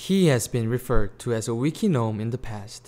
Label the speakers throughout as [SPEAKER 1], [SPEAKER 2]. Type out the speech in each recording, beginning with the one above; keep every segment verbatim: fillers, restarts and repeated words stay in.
[SPEAKER 1] He has been referred to as a Wikinome in the past.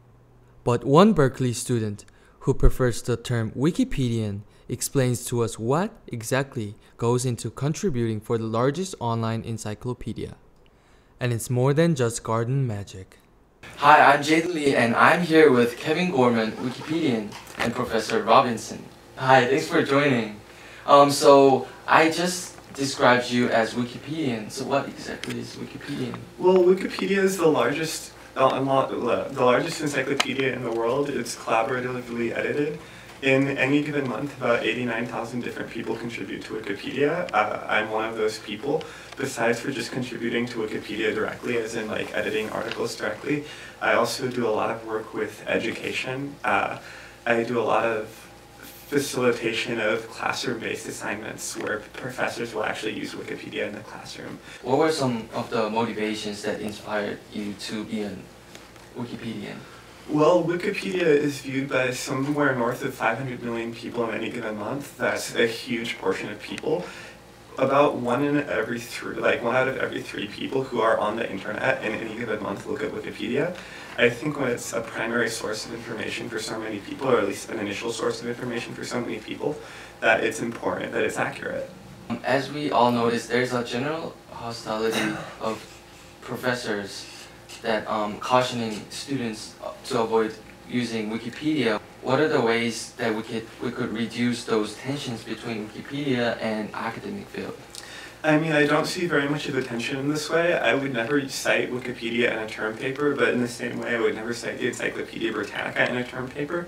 [SPEAKER 1] But one Berkeley student who prefers the term Wikipedian explains to us what exactly goes into contributing for the largest online encyclopedia. And it's more than just garden magic.
[SPEAKER 2] Hi, I'm Jaden Lee, and I'm here with Kevin Gorman, Wikipedian, and Professor Robinson. Hi, thanks for joining. Um, so, I just described you as Wikipedian, so what exactly is Wikipedian?
[SPEAKER 3] Well, Wikipedia is the largest, uh, the largest encyclopedia in the world. It's collaboratively edited. In any given month, about eighty-nine thousand different people contribute to Wikipedia. Uh, I'm one of those people. Besides for just contributing to Wikipedia directly, as in like editing articles directly, I also do a lot of work with education. Uh, I do a lot of facilitation of classroom-based assignments where professors will actually use Wikipedia in the classroom.
[SPEAKER 2] What were some of the motivations that inspired you to be a Wikipedian?
[SPEAKER 3] Well, Wikipedia is viewed by somewhere north of five hundred million people in any given month. That's a huge portion of people. About one in every three, like one out of every three people who are on the internet in any given month look at Wikipedia. I think when it's a primary source of information for so many people, or at least an initial source of information for so many people, that it's important that it's accurate.
[SPEAKER 2] As we all notice, there's a general hostility of professors that um, cautioning students to avoid using Wikipedia. What are the ways that we could we could reduce those tensions between Wikipedia and academic field?
[SPEAKER 3] I mean, I don't see very much of a tension in this way. I would never cite Wikipedia in a term paper, but in the same way, I would never cite the Encyclopedia Britannica in a term paper.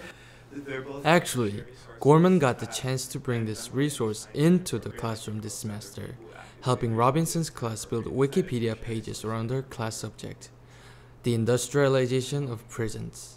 [SPEAKER 1] Actually, Gorman got the chance to bring this resource into the classroom this semester, helping Robinson's class build Wikipedia pages around their class subject, the industrialization of prisons.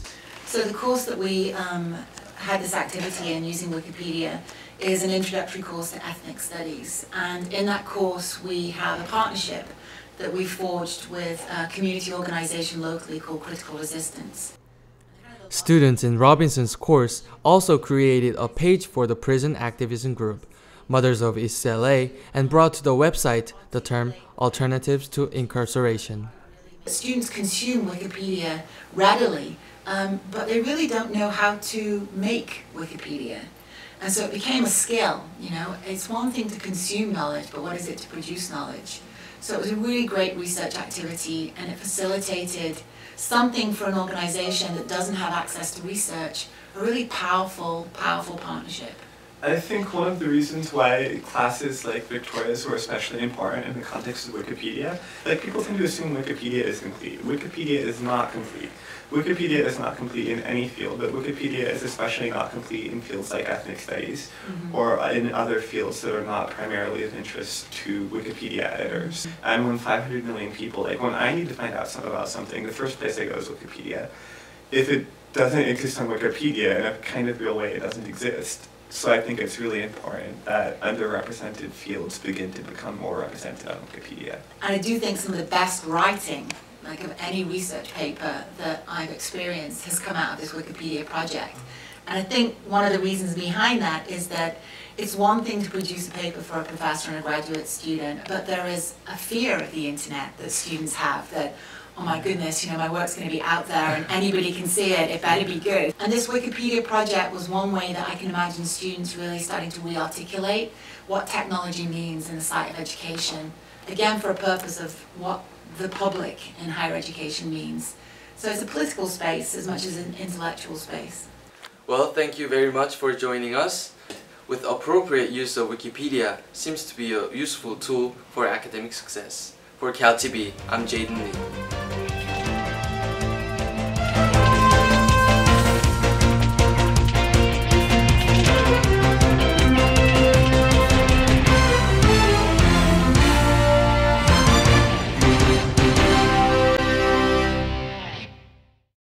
[SPEAKER 4] So the course that we um, had this activity in using Wikipedia is an introductory course to ethnic studies, and in that course we have a partnership that we forged with a community organization locally called Critical Resistance.
[SPEAKER 1] Students in Robinson's course also created a page for the prison activism group, Mothers of East L A, and brought to the website the term Alternatives to Incarceration.
[SPEAKER 4] Students consume Wikipedia readily, um, but they really don't know how to make Wikipedia. And so it became a skill, you know. It's one thing to consume knowledge, but what is it to produce knowledge? So it was a really great research activity, and it facilitated something for an organization that doesn't have access to research, a really powerful, powerful partnership.
[SPEAKER 3] I think one of the reasons why classes like Victoria's were especially important in the context of Wikipedia, like people tend to assume Wikipedia is complete. Wikipedia is not complete. Wikipedia is not complete in any field, but Wikipedia is especially not complete in fields like ethnic studies, mm-hmm. or in other fields that are not primarily of interest to Wikipedia editors. Mm-hmm. And when five hundred million people, like when I need to find out some, about something, the first place I go is Wikipedia. If it doesn't exist on Wikipedia in a kind of real way, it doesn't exist. So I think it's really important that underrepresented fields begin to become more represented on Wikipedia.
[SPEAKER 4] And I do think some of the best writing, like of any research paper that I've experienced, has come out of this Wikipedia project. And I think one of the reasons behind that is that it's one thing to produce a paper for a professor and a graduate student, but there is a fear of the internet that students have that, oh my goodness, you know, my work's going to be out there and anybody can see it, it better be good. And this Wikipedia project was one way that I can imagine students really starting to re-articulate what technology means in the site of education, again for a purpose of what the public in higher education means. So it's a political space as much as an intellectual space.
[SPEAKER 2] Well, thank you very much for joining us. With appropriate use of Wikipedia seems to be a useful tool for academic success. For Cal T V, I'm Jaden Lee.